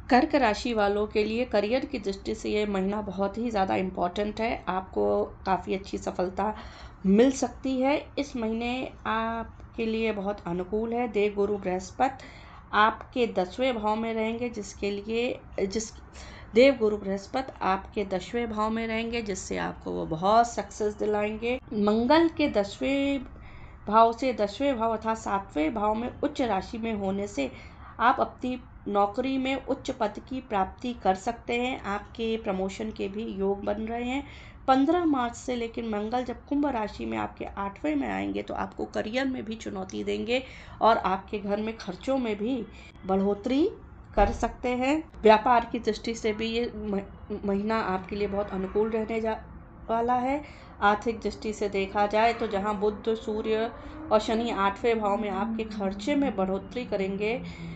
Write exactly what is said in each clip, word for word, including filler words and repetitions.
कर्क राशि वालों के लिए करियर की दृष्टि से ये महीना बहुत ही ज़्यादा इम्पॉर्टेंट है। आपको काफ़ी अच्छी सफलता मिल सकती है। इस महीने आपके लिए बहुत अनुकूल है। देवगुरु बृहस्पति आपके दसवें भाव में रहेंगे, जिसके लिए जिस देवगुरु बृहस्पति आपके दसवें भाव में रहेंगे, जिससे आपको वो बहुत सक्सेस दिलाएंगे। मंगल के दसवें भाव से दसवें भाव अर्थात सातवें भाव में उच्च राशि में होने से आप अपनी नौकरी में उच्च पद की प्राप्ति कर सकते हैं। आपके प्रमोशन के भी योग बन रहे हैं। पंद्रह मार्च से लेकिन मंगल जब कुंभ राशि में आपके आठवें में आएंगे तो आपको करियर में भी चुनौती देंगे और आपके घर में खर्चों में भी बढ़ोतरी कर सकते हैं। व्यापार की दृष्टि से भी ये महीना आपके लिए बहुत अनुकूल रहने जा वाला है। आर्थिक दृष्टि से देखा जाए तो जहां बुध, सूर्य और शनि आठवें भाव में आपके खर्चे में बढ़ोतरी करेंगे,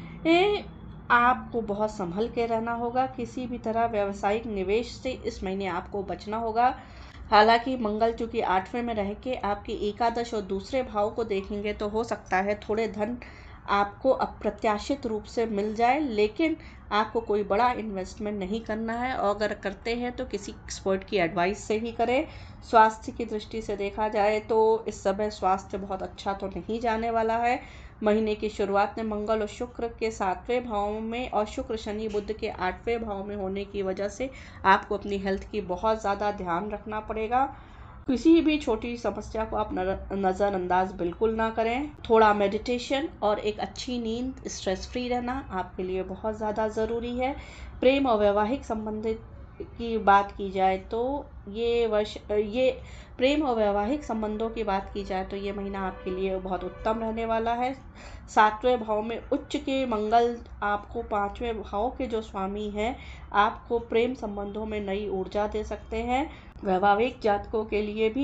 ए, आपको बहुत संभल के रहना होगा। किसी भी तरह व्यावसायिक निवेश से इस महीने आपको बचना होगा। हालांकि मंगल चूंकि आठवें में रह के आपके एकादश और दूसरे भाव को देखेंगे तो हो सकता है थोड़े धन आपको अप्रत्याशित रूप से मिल जाए, लेकिन आपको कोई बड़ा इन्वेस्टमेंट नहीं करना है और अगर करते हैं तो किसी एक्सपर्ट की एडवाइस से ही करें। स्वास्थ्य की दृष्टि से देखा जाए तो इस समय स्वास्थ्य बहुत अच्छा तो नहीं जाने वाला है। महीने की शुरुआत में मंगल और शुक्र के सातवें भाव में और शुक्र शनि बुध के आठवें भाव में होने की वजह से आपको अपनी हेल्थ की बहुत ज़्यादा ध्यान रखना पड़ेगा। किसी भी छोटी समस्या को आप नज़रअंदाज बिल्कुल ना करें। थोड़ा मेडिटेशन और एक अच्छी नींद, स्ट्रेस फ्री रहना आपके लिए बहुत ज़्यादा ज़रूरी है। प्रेम और वैवाहिक संबंध की बात की जाए तो ये वर्ष ये प्रेम और वैवाहिक संबंधों की बात की जाए तो ये महीना आपके लिए बहुत उत्तम रहने वाला है। सातवें भाव में उच्च के मंगल आपको पांचवें भाव के जो स्वामी हैं आपको प्रेम संबंधों में नई ऊर्जा दे सकते हैं। वैवाहिक जातकों के लिए भी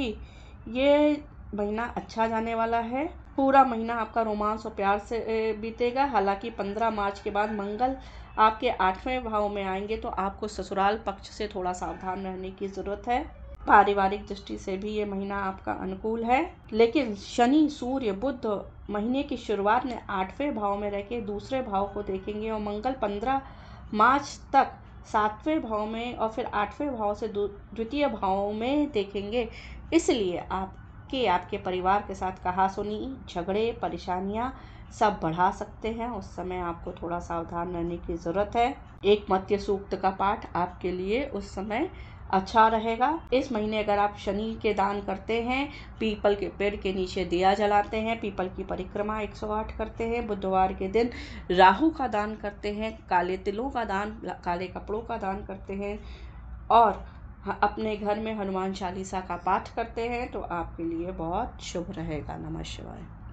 ये महीना अच्छा जाने वाला है। पूरा महीना आपका रोमांस और प्यार से बीतेगा। हालांकि पंद्रह मार्च के बाद मंगल आपके आठवें भाव में आएंगे तो आपको ससुराल पक्ष से थोड़ा सावधान रहने की ज़रूरत है। पारिवारिक दृष्टि से भी ये महीना आपका अनुकूल है, लेकिन शनि, सूर्य, बुध महीने की शुरुआत में आठवें भाव में रहकर दूसरे भाव को देखेंगे और मंगल पंद्रह मार्च तक सातवें भाव में और फिर आठवें भाव से द्वितीय भाव में देखेंगे। इसलिए आपके आपके परिवार के साथ कहासुनी, झगड़े, परेशानियां सब बढ़ा सकते हैं। उस समय आपको थोड़ा सावधान रहने की ज़रूरत है। एक मत्स्य सूक्त का पाठ आपके लिए उस समय अच्छा रहेगा। इस महीने अगर आप शनि के दान करते हैं, पीपल के पेड़ के नीचे दिया जलाते हैं, पीपल की परिक्रमा एक सौ आठ करते हैं, बुधवार के दिन राहु का दान करते हैं, काले तिलों का दान, काले कपड़ों का दान करते हैं और अपने घर में हनुमान चालीसा का पाठ करते हैं तो आपके लिए बहुत शुभ रहेगा। नमः शिवाय।